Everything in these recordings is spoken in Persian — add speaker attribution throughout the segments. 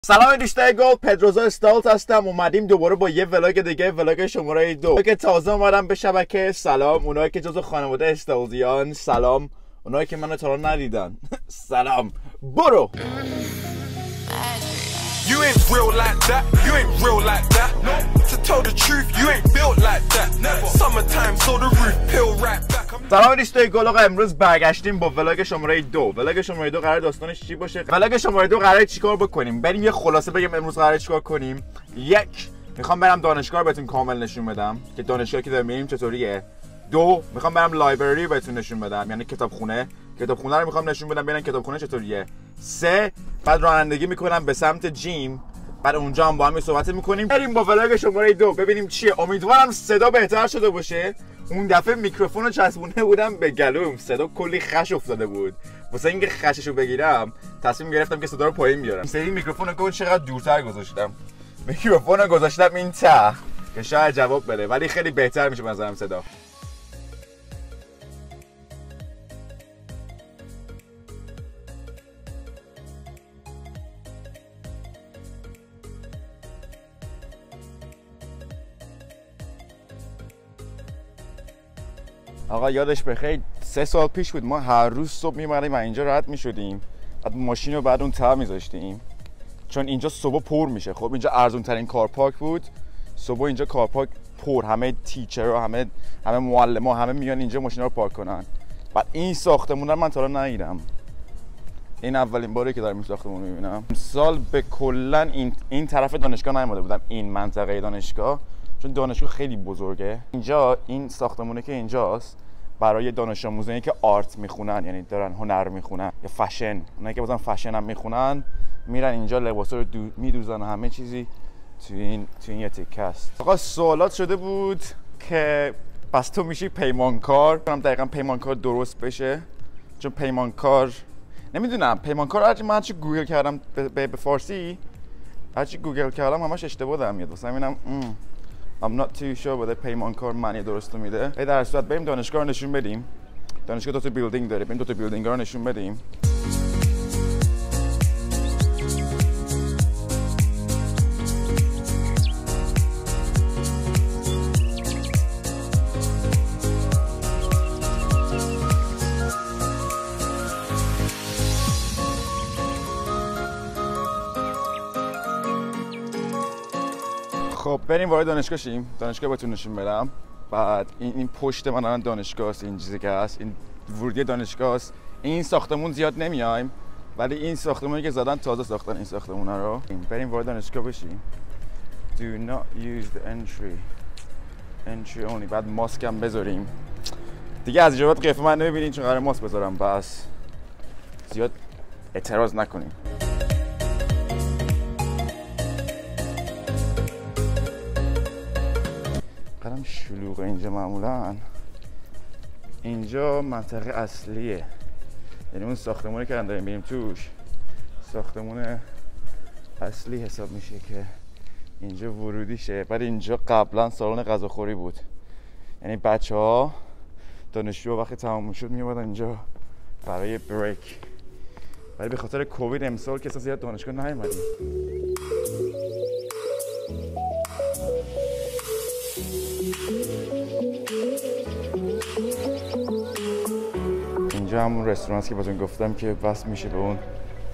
Speaker 1: سلام دوستای گل، پدروزا استالت هستم. اومدیم دوباره با یه ولاگ دیگه، ولاگ شماره 2 که تازه اومدم به شبکه. سلام اونایی که جزو خانواده استالزیان، سلام اونایی که منو تا ندیدن سلام. برو.
Speaker 2: You ain't real like that, you ain't real like that. No, to tell the truth, you ain't built like that. Never. Summertime, so the roof peel right back.
Speaker 1: سلام دوستای گل، آقا امروز برگشتیم با ولاگ شماره 2. ولاگ شماره 2 قرار داستانش چی باشه؟ ولاگ شماره 2 قراره چیکار بکنیم؟ بریم یه خلاصه بگم امروز قراره چیکار کنیم. یک، میخوام برم دانشگاه بهتون کامل نشون بدم که دانشگاهی که داریم میریم چطوریه. دو، میخوام برم لایبرری بهتون نشون بدم، یعنی کتابخونه رو میخوام نشون بدم ببینن کتابخونه چطوریه. سه، بعد رانندگی میکنم به سمت جیم، بعد اونجا هم با هم صحبت میکنیم. بریم با ولاگ شماره 2 ببینیم چیه. امیدوارم صدا بهتر شده باشه. اون دفعه میکروفون رو چسبونه بودم به گلوم، صدا کلی خش افتاده بود. واسه اینکه خششو بگیرم تصمیم گرفتم که صدا رو پایین بیارم. سری میکروفون رو چقدر دورتر گذاشتم، میکروفون رو گذاشتم این ته که شاید جواب بده، ولی خیلی بهتر میشه به نظرم صدا. آقا یادش بخیر 3 سال پیش بود، ما هر روز صبح می‌اومدیم و اینجا رد می‌شدیم، بعد ماشین رو بعد اون ته می‌ذاشتیم چون اینجا صبح پر میشه. خب اینجا ارزون ترین کار پارک بود. صبح اینجا کار پارک پر، همه تیچرها، همه معلم‌ها، همه میان اینجا ماشینا رو پارک کنن. بعد این ساختمون رو من تا حالا ندیدم. این اولین باره که دارم این ساختمون رو می‌بینم. سال به کلا این طرف دانشگاه نیومده بودم، این منطقه دانشگاه، چون دانشگاه خیلی بزرگه. اینجا این ساختمونه که اینجاست برای دانش آموزانی که آرت میخونن، یعنی دارن هنر میخونن یا فشن، اونایی که بازم فشن هم میخونن میرن اینجا لباسا رو میدوزن و همه چیزی تو این یه تیکه است. آقا سوالات شده بود که پس تو میشی پیمانکار. دقیقاً پیمانکار درست بشه، چون پیمانکار نمیدونم، پیمانکار هرچی گوگل کردم به فارسی، هرچی گوگل کردم همش اشتباه دارم میاد. واسه همینم I'm not too sure whether پیمانکار معنی درست میده. در هر صورت بریم دانشگاه رو نشون بدیم. دانشگاه 2 تا بیلدینگ داره، بریم 2 تا بیلدینگ رو نشون بدیم. خب بریم وارد دانشگاه شیم. دانشگاه بهتون نشون بدم. بعد این پشت من الان دانشگاه است، این چیزی که هست این ورودی دانشگاه است. این ساختمون زیاد نمیایم، ولی این ساختمونی که زدن تازه ساختن این ساختمونا رو. بریم وارد دانشگاه بشیم. Do not use the entry only. بعد ماسک هم بذاریم دیگه. از جواب قیافه من نمیبینین چون قراره ماسک بذارم، بس زیاد اعتراض نکنیم. قدم شلوغه اینجا. معمولا اینجا منطقه اصلیه، یعنی اون ساختمونی که داریم میریم توش ساختمون اصلی حساب میشه که اینجا ورودیشه. بعد اینجا قبلا سالن غذاخوری بود، یعنی بچه‌ها دانشجو وقتی تمام میشد میومدن اینجا برای بریک، ولی به خاطر کووید امسال که زیاد دانشگاه نیومدیم. اینجا همون رستوران که بهتون گفتم که وصل میشه به اون.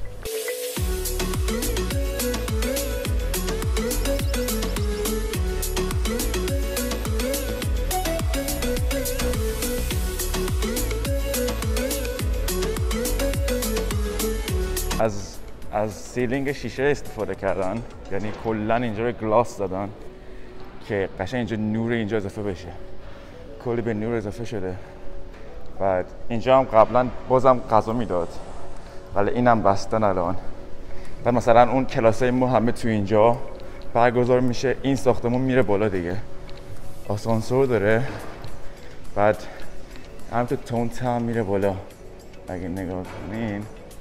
Speaker 1: از سیلینگ شیشه استفاده کردن، یعنی کلا اینجا رو گلاس دادن که قشنگ اینجا نور اینجا اضافه بشه. کلی به نور اضافه شده. بعد اینجا هم قبلا بازم غذا میداد، ولی اینم بستن الان. بعد مثلا اون کلاسای ما همه تو اینجا برگزار میشه. این ساختمون میره بالا دیگه، آسانسور داره. بعد همینطور تونت هم میره بالا، اگه نگاه کنین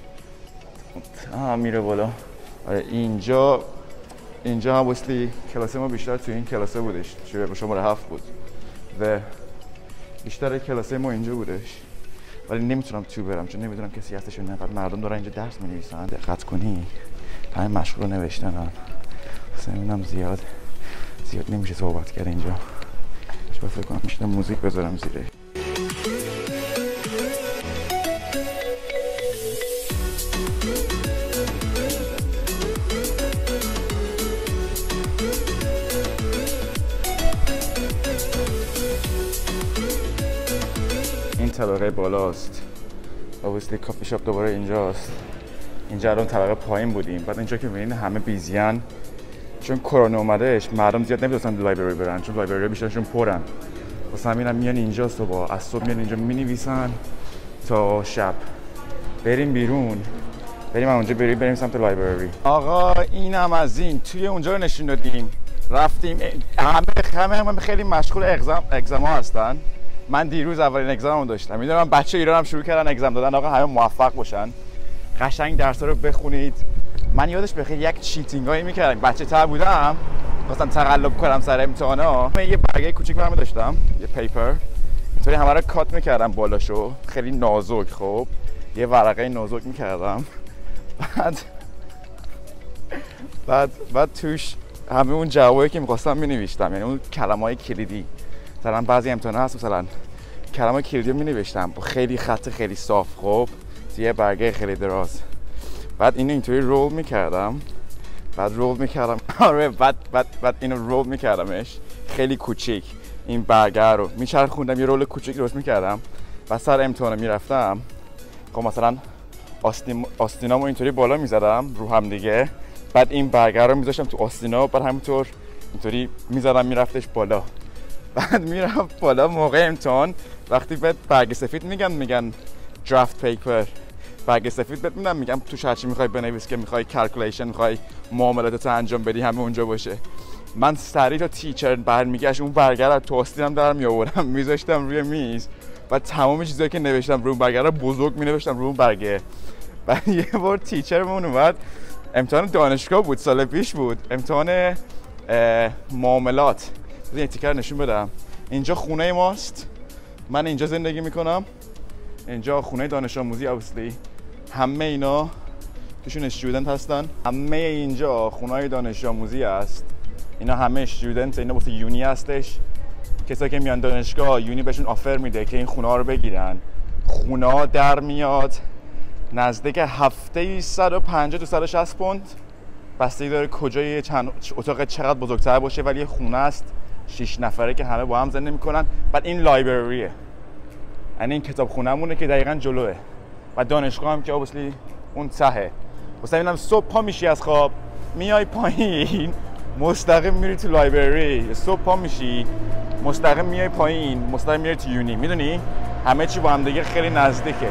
Speaker 1: میره بالا. اینجا هم واسلی کلاسه ما بیشتر تو این کلاسه بودش، شماره 7 بود و بیشتر کلاسه ما اینجا بودش. ولی نمیتونم تو برم چون نمیدونم کسی هستش یا نه. بعد مردم دارن اینجا درس می‌نویسن. دقت کنی همه مشغول رو نوشتنن. نمیدونم زیاد نمیشه صحبت کرد اینجا. شاید فکر کنم میشه موزیک بذارم زیره. این طبقه بالاست. obviously کافی شاپ دوباره اینجاست. اینجا الان طبقه پایین بودیم. بعد اینجا که میبینین همه بیزیان، چون کرونا اومدهش مردم زیاد نمیتونن لایبرری برن، چون لایبرری بیشترشون پرن. واسه همین هم میان اینجا صبح، از صبح میان اینجا مینویسن تا شب. بریم بیرون، بریم اونجا بریم سمت لایبرری. آقا اینم از این. توی اونجا رو نشون دادیم، رفتیم. همه خیلی مشغول اگزما هستن. من دیروز اولین اگزممو داشتم. میدونم بچه ایران هم شروع کردن اگزم دادن. آقا همه موفق باشن، قشنگ درس‌ها رو بخونید. من یادش بخیر یک چیتینگایی میکردم بچه‌تر بودم، خواستم تقلب کنم سر امتحانا. من یه برگه کوچیک برام داشتم، یه پیپر، اینطوری همه رو کات میکردم بالاشو، خیلی نازک. خب یه ورقه نازک میکردم، بعد توش همه اون جوابایی که می‌خواستم می‌نوشتم، یعنی اون کلمه‌های کلیدی. مثلا بعضی امتحانا هست مثلا کلمه کلیدی رو می‌نوشتم با خیلی خط خیلی صاف، خب یه برگه خیلی دراز. بعد اینو اینطوری رول می‌کردم، آره بعد اینو رول می‌کردمش خیلی کوچیک. این برگه رو میچرخوندم، یه رول کوچیک درست می‌کردم. بعد سر امتحان میرفتم، خب مثلا آستینامو اینطوری بالا می‌زدم رو هم دیگه. بعد این برگه رو می‌ذاشتم تو آستینا، بعد همینطور اینطوری می‌زدم میرفتش بالا. بعد میرفت بالا موقع امتحان. وقتی بعد برگ سفید میگن درافت پیپر، برگ سفید بهت میدن، میگم توش هرچی میخوای بنویس که میخوای کلکولیشن، میخوای معاملاتت انجام بدی، همه اونجا باشه. من سریع تا تیچر برمیگشت اون برگر رو تو آستینم در میآوردم میذاشتم روی میز و تمام چیزایی که نوشتم روی برگر رو بزرگ مینوشتم روی برگه. بعد یه بار تیچرمون اومد، امتحان دانشگاه بود، سال پیش بود، امتحان معاملات. یه تیکر نشون بدم. اینجا خونه ماست، من اینجا زندگی میکنم، اینجا خونه دانش آموزی obviously. همه اینا توشون استودنت هستن، همه اینجا خونه‌های دانش آموزی است. اینا همه استودنت، اینا واسه یونی هستش. کسایی که میان دانشگاه یونی بهشون آفر میده که این خونه ها رو بگیرن. خونه ها در میاد نزدیک هفته 150 تا 160 پوند، بستگی داره کجای چند اتاق چقدر بزرگتر باشه، ولی یه خونه است 6 نفره که همه با هم زندگی میکنن. بعد این لایبرریه، یعنی این کتابخونه‌مونه که دقیقاً جلوه. و دانشگاه هم که obviously اون تهه. واسه اینم صبح پا میشی از خواب، میای پایین مستقیم میری تو لایبرری. صبح پا میشی مستقیم میای پایین، مستقیم میری تو یونی. میدونی همه چی با هم دیگه خیلی نزدیکه.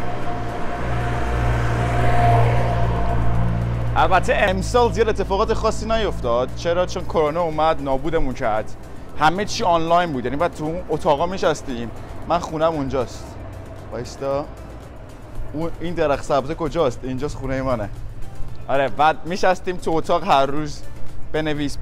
Speaker 1: البته امسال زیاد اتفاقات خاصی نیفتاد. چرا؟ چون کرونا اومد نابودمون کرد. همه چی آنلاین بود، یعنی بعد تو اون اتاقا میشستیم. من خونم اونجاست، وایستا. این درخت سبز کجاست؟ اینجاست خونه منه. آره، بعد میشستیم تو اتاق هر روز بنویس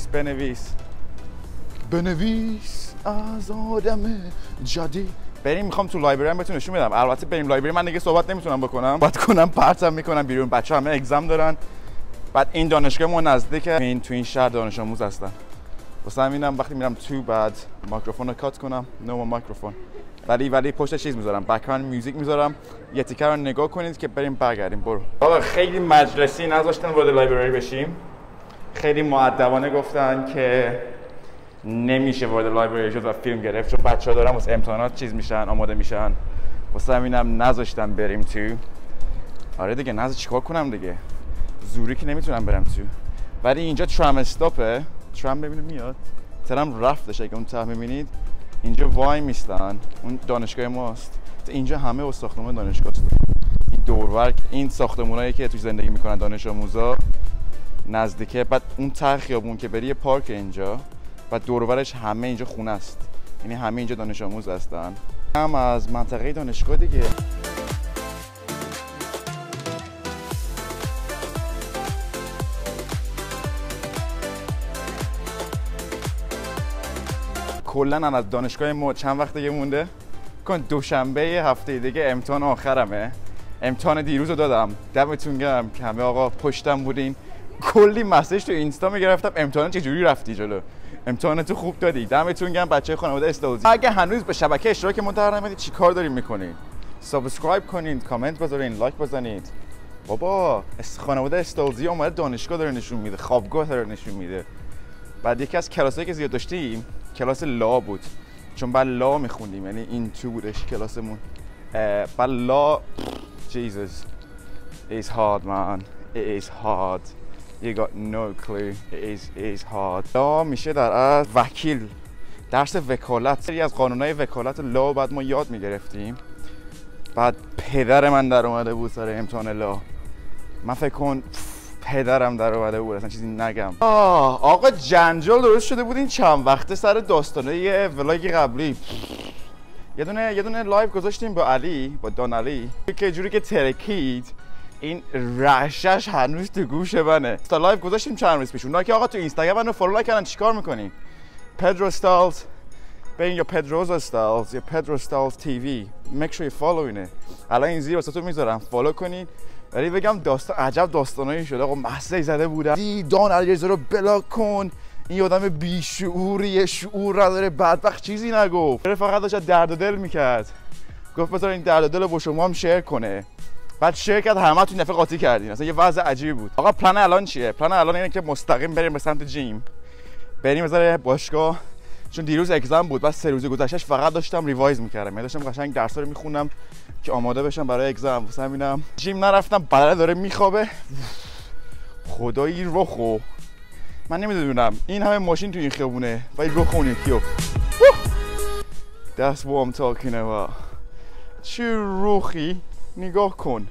Speaker 1: از آدم جدید. بریم، میخوام تو لایبرری بهتون نشون بدم. البته بریم لایبرری من دیگه صحبت نمیتونم بکنم، باید کنم پرتم میکنم بیرون. بچه همه اگزم دارن. بعد این دانشگاه ما نزدیکه، تو این شهر دانش آموز هستن. واسه همینم وقتی میرم تو بعد میکروفون رو کات کنم، نو میکروفون، ولی پشت چیز میذارم، بک‌گراند میوزیک میذارم. یه تیکه رو نگاه کنید که بریم برگردیم. برو. آقا خیلی مجلسی نذاشتن وارد لایبرری بشیم. خیلی مؤدبانه گفتن که نمیشه وارد لایبرری شد و فیلم گرفت، چون بچه‌ها دارن واسه امتحانات چیز میشن، آماده میشن. واسه همینم نذاشتن بریم تو. آره دیگه، نذار چیکار کنم دیگه، زوری که نمیتونم برم تو. ولی اینجا ترام استاپه، ترام ببینید میاد. ترام رفتش، اگه اون ته میبینید اینجا وای میستن. اون دانشگاه ماست. اینجا همه و ساختمان دانشگاه است. این دورور، این ساختمونایی که توش زندگی میکنن دانش آموزا نزدیکه. بعد اون ته خیابون که بری پارک اینجا، بعد دورورش همه اینجا خونه است، یعنی همه اینجا دانش آموز هستن. هم از منطقه دانشگاه دیگه. کلا از دانشگاه ما چند وقت دیگه مونده. دوشنبه هفته دیگه امتحان آخرمه. امتحان دیروز رو دادم. دمتون گرم که همه آقا پشتم بودین. کلی مسیج تو اینستا میگرفتم امتحان چجوری رفتی جلو، امتحانتو خوب دادی، دمتون گرم بچه خانواده استالزی. اگه هنوز به شبکه اشتراک منتظر نمیدید چی کار دارین میکنین؟ سابسکرایب کنین، کامنت بذارین، لایک بزنید. بابا خانواده استالزی اومده دانشگاه داره نشون میده، خوابگاه داره نشون میده. بعد یکی از کلاسایی که زیاد داشتیم کلاس لا بود، چون بعد لا میخوندیم، یعنی این تو بودش کلاسمون. بعد لا Jesus it's hard man, it is hard, you got no clue, it is hard. لا میشه در از وکیل، درس وکالت. سری از قانونهای وکالت لا بعد ما یاد میگرفتیم. بعد پدر من در اومده بود سر امتحان لا. من فکر کن پدرم در اومده بود، اصلا چیزی نگم. آقا جنجال درست شده بود این چند وقته سر داستانه ولاگ قبلی. یه دونه لایو گذاشتیم با علی، با دان علی، که جوری که ترکید این رشش هنوز تو گوش منه. تا لایو گذاشتیم چند روز پیش. اونایی که آقا تو اینستاگرام منو فالو نکردن چیکار میکنین؟ پدرو استالز، ببین یا پدروز استالز یا پدرو استالز تیوی، make sure you following it. الان این زیر واسهتون میذارم فالو کنین. ولی بگم داستان عجب داستانایی شده. آقا مسئله زده بودن دان علیرضا رو بلاک کن، این آدم بیشعوریه، شعور نداره، بدبخت چیزی نگفت، فقط داشت درد و دل میکرد. گفت بذار این درد و دل رو با شما هم شیر کنه. بعد شیر کرد، همه تو این دفعه قاطی کردین. اصلا یه وضع عجیبی بود. آقا پلن الان چیه؟ پلن الان اینه که مستقیم بریم به سمت جیم، بریم بذار باشگاه، چون دیروز اگزم بود. بعد 3 روز گذشتهش فقط داشتم ریوایز میکردم، یعنی داشتم قشنگ درس‌ها رو میخوندم که آماده بشم برای اگزم. واسه همینم جیم نرفتم، بدنه داره میخوابه. خدایی رخو من نمیدونم این همه ماشین تو این خیابونه ولی رخ اون یکیو. That's what I'm talking about. چه روخی نگاه کن.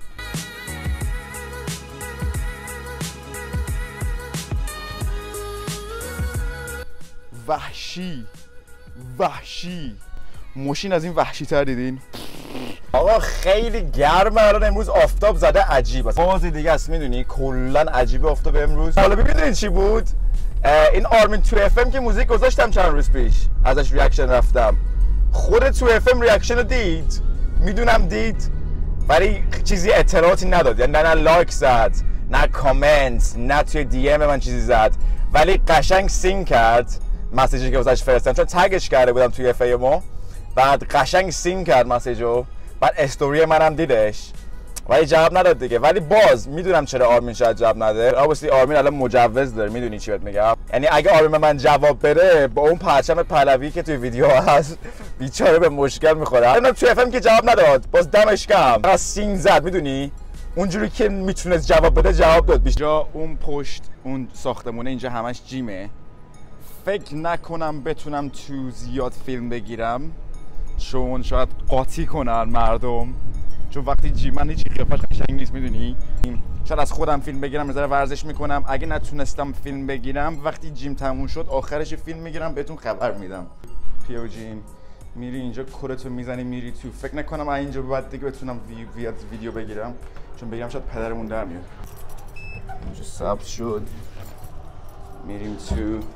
Speaker 1: وحشی ماشین از این وحشی تر دیدین؟ آقا خیلی گرمه الان، امروز آفتاب زده عجیب است. بازی دیگه است میدونی، کلا عجیب آفتاب امروز. حالا ببینید چی بود؟ این آرمین تو اف ام که موزیک گذاشتم چند روز پیش، ازش ریاکشن رفتم. خود تو اف ام ریاکشن رو دید؟ میدونم دید، ولی چیزی اطلاعاتی نداد. یعنی نه لایک زد، نه کامنت، نه توی دی ام من چیزی زد، ولی قشنگ سین کرد مسیجی که واسش فرستادم، چون تگش کرده بودم توی اف ام. بعد قشنگ سین کرد مسیجو، بعد استوری منم دیدش ولی جواب نداد دیگه. ولی باز میدونم چرا آرمین شاید جواب نده. obviously آرمین الان مجوز داره، میدونی چی بهت میگم. یعنی اگه آرمین من جواب بده با اون پرچم پهلوی که توی ویدیو هست بیچاره به مشکل میخوره. الان تو اف ام که جواب نداد، باز دمش گرم، فقط سین زد، میدونی اونجوری که میتونست جواب بده جواب داد. بیشتر اون پشت اون ساختمونه اینجا همش جیمه. فکر نکنم بتونم تو زیاد فیلم بگیرم، چون شاید قاطی کنن مردم، چون وقتی جیم من هیچ قیافش قشنگ نیست، میدونی. شاید از خودم فیلم بگیرم، یه ذره ورزش میکنم. اگه نتونستم فیلم بگیرم، وقتی جیم تموم شد آخرش فیلم میگیرم بهتون خبر میدم. پیو جیم میری اینجا کورتو میزنی میری تو. فکر نکنم اینجا بعد دیگه بتونم ویدیو بگیرم، چون بگیرم شاید پدرمون در میاد. اینجا سبز شد، میریم تو،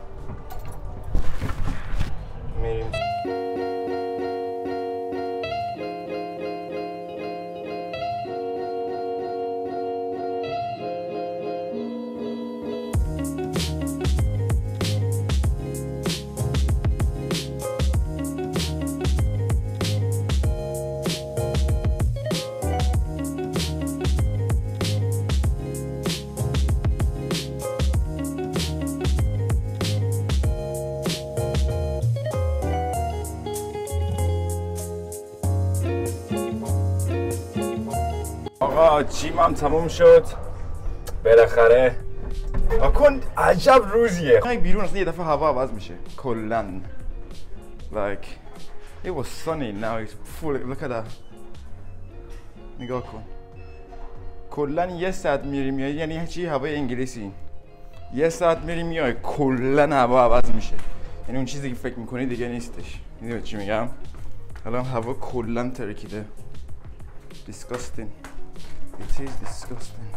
Speaker 1: میریم آقا جیم هم تموم شد بالاخره. کن عجب روزیه. بیرون اصلا یه دفعه هوا عوض میشه کلن. Like it was sunny now it's full. Look at that. نگاه کن. کلن یه ساعت میری میای، یعنی چی هوای انگلیسی. یه ساعت میری میای کلن هوا عوض میشه. یعنی اون چیزی که فکر میکنی دیگه نیستش. میدونی چی میگم؟ الان هوا کلن ترکیده. Disgusting. It is disgusting.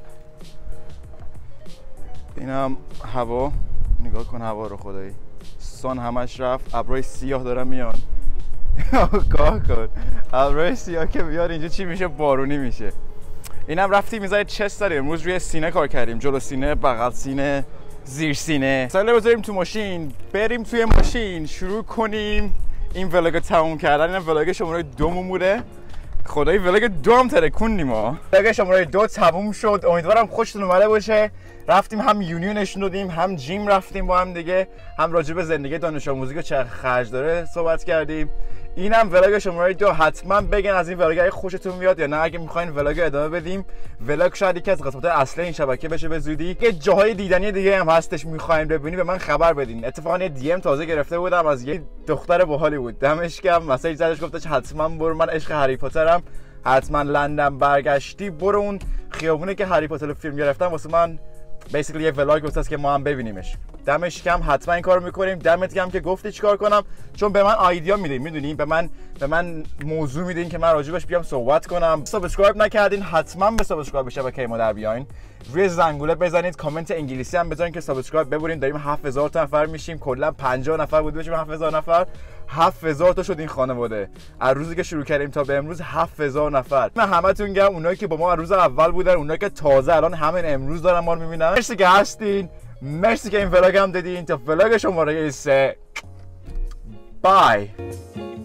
Speaker 1: اینم هوا، نگاه کن هوا رو خدایی. سان همش رفت، ابرای سیاه دارن میان. نگاه کن ابرای سیاه که میاد اینجا چی میشه؟ بارونی میشه. اینم رفتیم میذاره چست داریم. امروز روی سینه کار کردیم، جلو سینه، بغل سینه، زیر سینه. ساله بذاریم تو ماشین، بریم توی ماشین شروع کنیم این ولاگ تموم کردن. این ولاگ شماره 2 بوده. خدای ولاگ 2 هم ترکوندیم ها. ولاگ شماره 2 تموم شد. امیدوارم خوشتون اومده باشه. رفتیم هم یونیو نشون دادیم، هم جیم رفتیم با هم دیگه، هم راجع به زندگی دانش آموزی که چه خرج داره صحبت کردیم. اینم ولاگ شماره 2. حتما بگین از این ولاگ خوشتون میاد یا نه. اگه میخواین ولاگ ادامه بدیم، ولاگ شاید یکی از قسمت اصلی این شبکه بشه به زودی. یه جاهای دیدنی دیگه هم هستش میخواین ببینی، به من خبر بدین. اتفاقا یه دی ام تازه گرفته بودم از یه دختر باحالی بود، دمش گرم. مسیج زدش گفتش حتما برو، من عشق هری پاترم، حتما لندن برگشتی برو اون خیابونه که هری پاتر فیلم گرفتن واسه من بیسیکلی یه ولاگ واسه که ما هم ببینیمش. دمش گرم، حتما این کارو میکنیم. دمت گرم که گفتی چیکار کنم، چون به من آیدیا میدین، میدونین به من موضوع میدین که من راجبش بیام صحبت کنم. سابسکرایب نکردین حتما به سابسکرایب شبکه ما در بیاین. روی زنگوله بزنید، کامنت انگلیسی هم بذارین که سابسکرایب ببرین. داریم 7000 تا نفر میشیم، کلا 50 نفر بود بشیم 7000 نفر. 7000 تا شد این خانواده از روزی که شروع کردیم تا به امروز. 7000 نفر. من همتون گرم، اونایی که با ما از روز اول بودن، اونایی که تازه الان همین امروز دارن ما رو میبینن. مرسی که هستین، مرسی که این ولاگ هم دیدین. تا ولاگ شماره 3 بای.